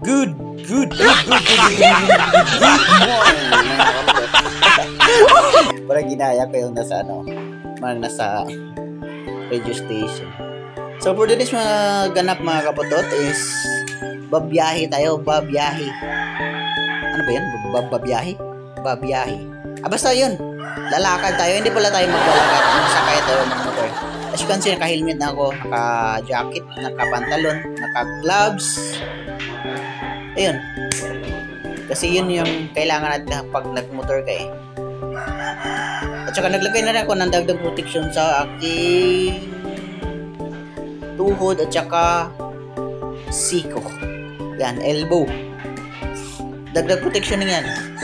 Good morning. Parang ginaya ko yung nasa parang nasa radio station. So for today's mga ganap mga kaputot is babiyahe tayo, babiyahe. Ano ba yan? Babiyahe. Basta yun. Lalakad tayo. Hindi pala tayo maglalakad. Magsakay tayo ng motor. As you can see, naka-helmet na ako, naka-jacket, naka-pantalon, naka-gloves. Ayun. Kasi yun yung kailangan natin pag nag-motor ka eh. At saka naglagay na rin ako ng dagdag protection sa aking tuhod at saka siko. Yan, elbow. Dagdag protection na yan.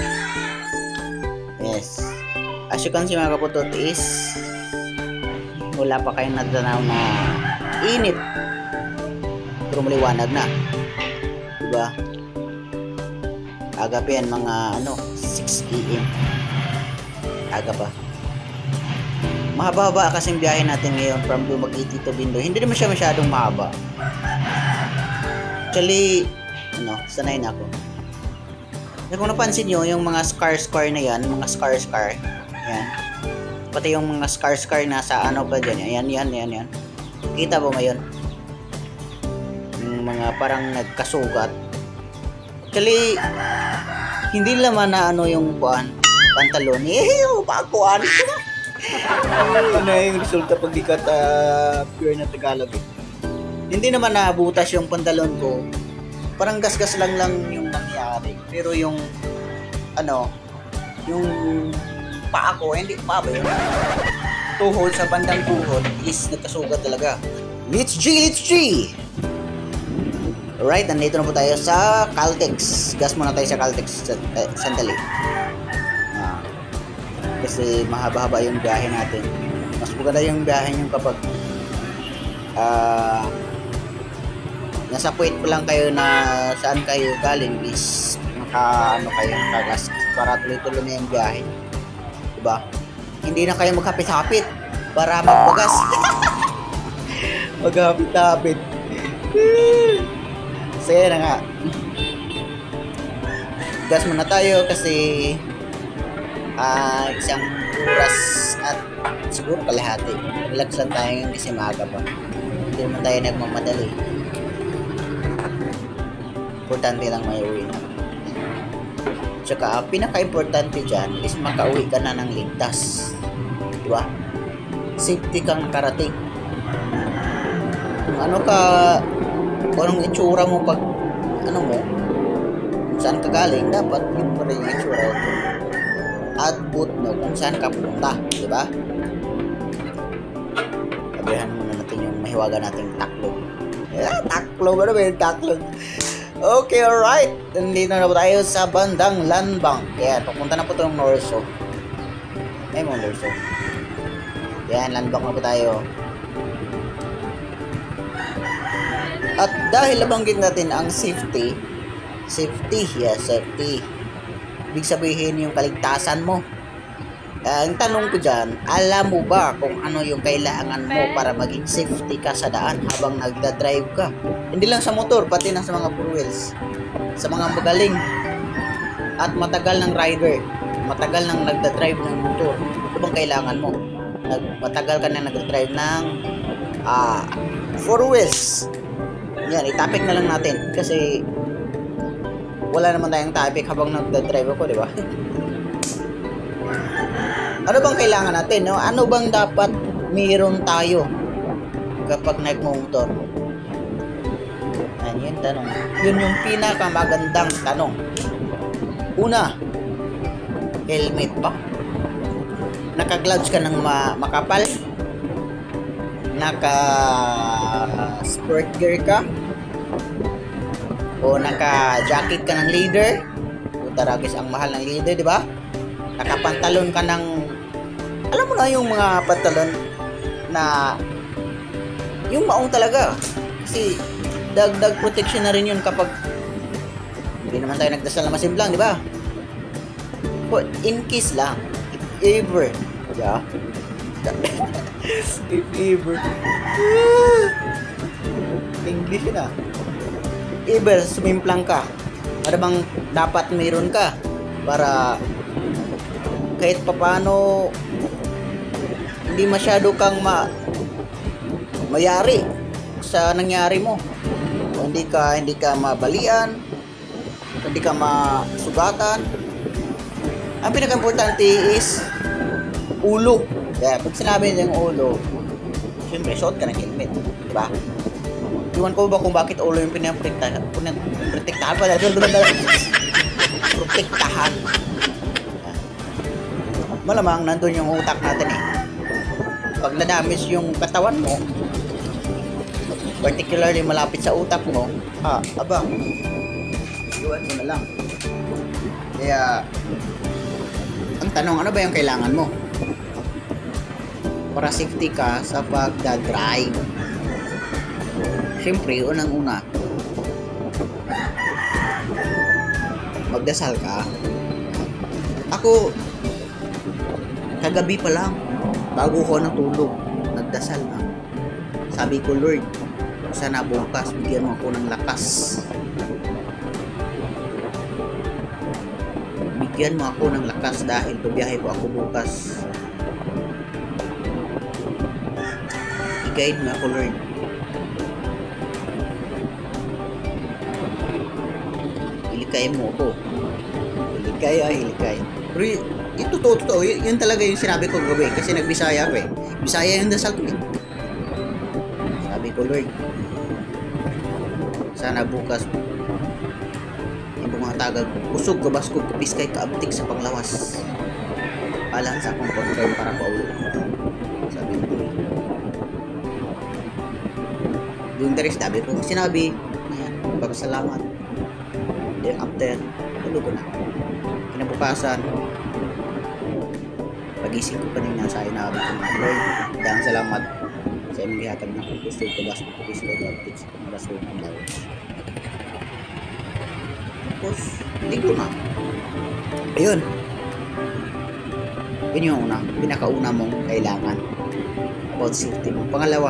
Yes. As you can see mga kaputot is wala pa kayong natanaw na init. Pero maliwanag na. Diba? Aga pa yan mga 6 AM. Aga pa. Mahaba-haba kasing biyahe natin ngayon from Dumaguete to Bindoy. Hindi naman siya masyadong mahaba. Actually, sanay na ako. Kung napansin nyo, yung mga scar na yan, mga scar. Yan. Pati yung mga scar na sa pa dyan. Yan. Kita ba ngayon? Yung mga parang nagkasugat. Actually, hindi naman na yung pantalon. Pagkuhan ko na. Ano yung resulta pag ikat pure na Tagalog. Hindi naman nabutas yung pantalon ko. Parang gasgas lang yung nangyari. Pero yung yung paa ko, hindi pa ba yun? Tuhod sa bandang tuhod is nagkasugat talaga. Let's G! Alright, nandito na po tayo sa Caltex. Gas muna tayo sa Caltex sandali. Kasi mahaba-haba yung biyahe natin. Mas maganda yung biyahe nyo kapag nasa puwit pa lang kayo na saan kayo galing is kayo kagas para tuloy-tuloy na yung biyahe. Diba? Hindi na kayo maghapit-hapit para magbagas. Maghapit-hapit. So yan na nga. Gas muna tayo kasi isang oras at siguro kalahati. Relax lang tayo ngayon kasi maaga pa. Hindi naman tayo nagmamadali. Importante lang may uwi na. Tsaka pinaka-importante dyan is makauwi ka na ng ligtas. Diba? Safety kang nakarating. Kung anong itsura mo pag kung saan ka galing, dapat yun pa rin yung itsura ito. Output mo kung saan ka pupunta. Diba? Sabihan muna natin yung mahiwaga nating taklog. Taklog? Ano ba yung taklog? Okay, alright. Nandito na po tayo sa bandang Landbank. Yan, papunta na po itong Norso. Ay, mga Norso. Yan, Landbank na po tayo. At dahil nabanggit natin ang safety. Ibig sabihin yung kaligtasan mo. Ang tanong ko dyan, alam mo ba kung ano yung kailangan mo para maging safety ka sa daan habang nagda-drive ka? Hindi lang sa motor, pati na sa mga four wheels. Sa mga magaling at matagal ng rider, matagal nang nagda-drive ng motor. Ito bang kailangan mo? Matagal ka na nagda-drive ng four wheels. Yan, itapik na lang natin kasi wala naman tayong topic habang nagda-drive ako, di ba? Ano bang kailangan natin, no? Ano bang dapat mayroon tayo kapag nagmo-motor? Yan yung tanong. Yun yung pinakamagandang tanong. Una, helmet pa. Naka-gloves ka ng makapal. Naka-sport gear ka. O naka-jacket ka ng leather. Taragis ang mahal ng leather, di ba? Nakapantalon ka ng, alam mo na yung mga pantalon na yung maong talaga. Kasi dagdag protection na rin yun kapag hindi naman tayo nagdasal na masimblang, di ba? In case lang, if ever, yeah. If ever. English na. ever sumimplang ka, ano bang dapat mayroon ka para kahit papano hindi masyado kang mayari sa nangyari mo. Hindi ka mabalian, hindi ka masugatan. Ang pinaka-importante is ulo. Kaya pag sinabi niya yung ulo, siyempre suot ka ng helmet, di ba? Iwan ko ba kung bakit ulo yung pinaprotektahan? Protektahan. Malamang nandun yung utak natin eh. Pag na-damage yung katawan mo, particularly malapit sa utak mo, abang, iwan mo na lang. Kaya, ang tanong, ano ba yung kailangan mo? Para safety ka sa pagdadrive. Siyempre, unang-una, magdasal ka. Ako, kagabi pa lang, bago ko natulog, nagdasal na. Sabi ko, Lord, sana bukas, bigyan mo ako ng lakas. Bigyan mo ako ng lakas dahil biyahe ko ako bukas. I-guide mo ako, Lord. Hilikay mo ako. Hilikay. Pero yung totoo, yun talaga yung sinabi ko gabi kasi nagbisaya ko eh. Bisaya yung dasal ko eh. Sabi ko, Lord, sana bukas yung mga tagag kusog, kabaskog, kapiskay, kaabtik sa panglawas. Alang sa akong pag-drive para paulo. Sabi ko, yung direct sabi ko, sinabi, pagkasalamat. Then after, tulog ko na. Kinabukasan, pagising ko kanina sa inaabot ko na, Lord, dahang salamat sa imong gihatag na kung gusto ko bas ko gusto ko update sa mga rason ng lawas. Tapos, hindi ko na. Ayun. Yun yung una, pinakauna mong kailangan about safety mo. Pangalawa,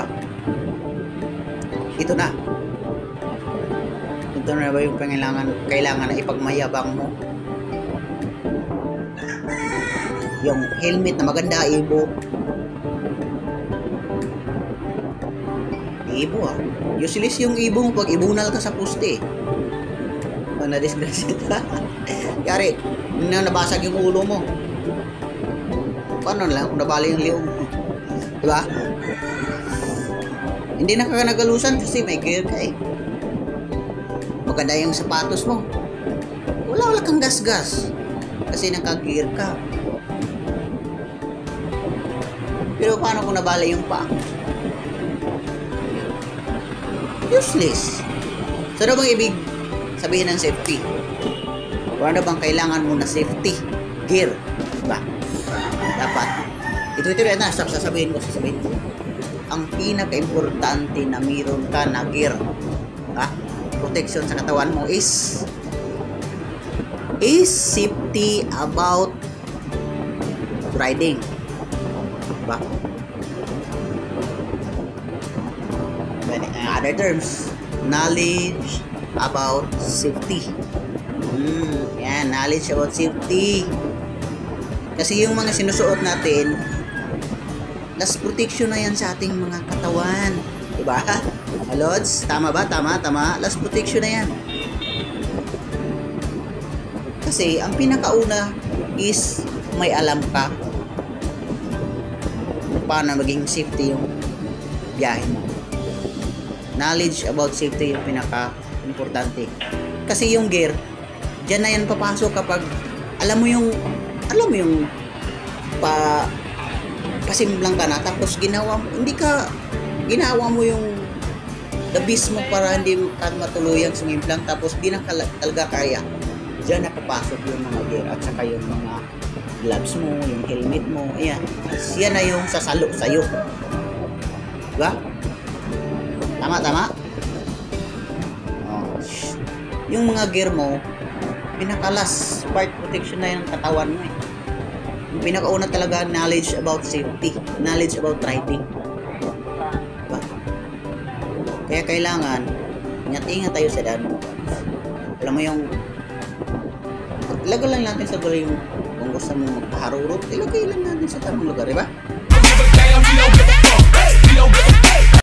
ito na. Ito na ba yung kailangan na ipagmayabang mo? Yung helmet na maganda, ibo. Ibo useless yung ibo mo pag ibunal ka sa poste. Pag na-disgrasya ka. Yari, nabasag yung ulo mo. Paano na lang kung nabali yung liong mo? Diba? Hindi na ka nagalusan kasi may gear ka eh. Maganda yung sapatos mo. Wala kang gas-gas. Kasi naka-gear ka. Pero paano kung nabali yung paa? Useless. So ano bang ibig sabihin ng safety? O ano bang kailangan mo na safety? Gear. Diba? Dapat. Ito rin na. Sasabihin ko. Ang pinaka-importante na mayroon ka na gear. Protection sa katawan mo is safety about riding. Diba? In other terms, knowledge about safety. Yan, knowledge about safety. Kasi yung mga sinusuot natin, last protection na yan sa ating mga katawan. Diba? Lods, tama ba? Tama. Last protection na yan. Kasi, ang pinakauna is may alam ka kung paano maging safety yung biyahe mo. Knowledge about safety yung pinaka-importante. Kasi yung gear, dyan na yan papasok kapag alam mo yung pasimblang ka na tapos ginawa mo yung the best mo para hindi ka matuluyang sumimplang tapos di na talaga kaya. Diyan nakapasok yung mga gear at saka yung mga gloves mo, yung helmet mo. Ayan. Yan na yung sasalo sa'yo. Diba? Tama? Yung mga gear mo, pinaka-last part protection na yung katawan mo eh. Yung pinakauna talaga, knowledge about safety, knowledge about riding. Diba? Kaya kailangan, ingat-ingat tayo sa daan mo. alam mo yung ilagay lang natin sa gulay yung kung gusto mo magpaharurot, ilagay lang natin sa tamang lugar, di ba?